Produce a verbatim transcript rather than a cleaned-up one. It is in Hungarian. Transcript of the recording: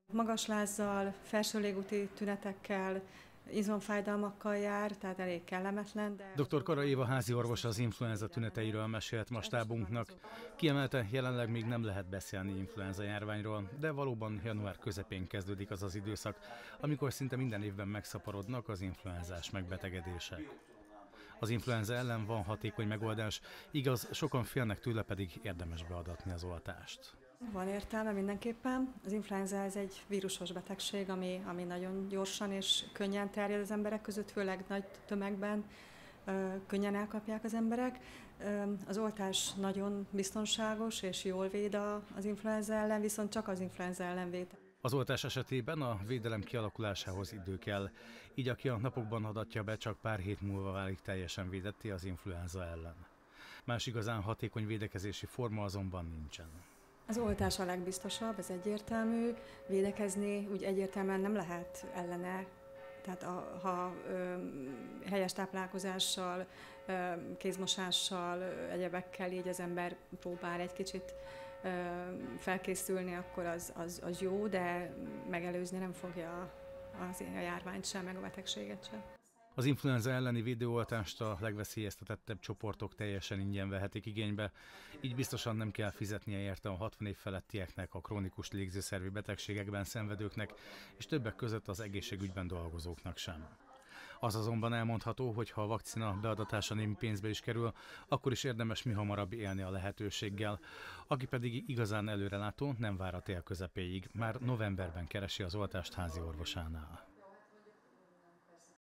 Magas lázzal, felső légúti tünetekkel, izomfájdalmakkal jár, tehát elég kellemetlen. De doktor Kara Éva háziorvos az influenza tüneteiről mesélt ma stábunknak. Kiemelte, jelenleg még nem lehet beszélni influenza járványról, de valóban január közepén kezdődik az az időszak, amikor szinte minden évben megszaporodnak az influenzás megbetegedések. Az influenza ellen van hatékony megoldás, igaz, sokan félnek tőle, pedig érdemes beadatni az oltást. Van értelme mindenképpen. Az influenza ez egy vírusos betegség, ami, ami nagyon gyorsan és könnyen terjed az emberek között, főleg nagy tömegben könnyen elkapják az emberek. Az oltás nagyon biztonságos és jól véd az influenza ellen, viszont csak az influenza ellen véd. Az oltás esetében a védelem kialakulásához idő kell, így aki a napokban adatja be, csak pár hét múlva válik teljesen védetté az influenza ellen. Más igazán hatékony védekezési forma azonban nincsen. Az oltás a legbiztosabb, ez egyértelmű. Védekezni úgy egyértelműen nem lehet ellene. Tehát a, ha ö, helyes táplálkozással, ö, kézmosással, ö, egyebekkel így az ember próbál egy kicsit ö, felkészülni, akkor az, az, az jó, de megelőzni nem fogja az, a járványt sem, meg a betegséget sem. Az influenza elleni védőoltást a legveszélyeztetettebb csoportok teljesen ingyen vehetik igénybe, így biztosan nem kell fizetnie érte a hatvan év felettieknek, a krónikus légzőszervi betegségekben szenvedőknek, és többek között az egészségügyben dolgozóknak sem. Az azonban elmondható, hogy ha a vakcina beadatása némi pénzbe is kerül, akkor is érdemes mihamarabb élni a lehetőséggel. Aki pedig igazán előrelátó, nem vár a tél közepéig, már novemberben keresi az oltást házi orvosánál.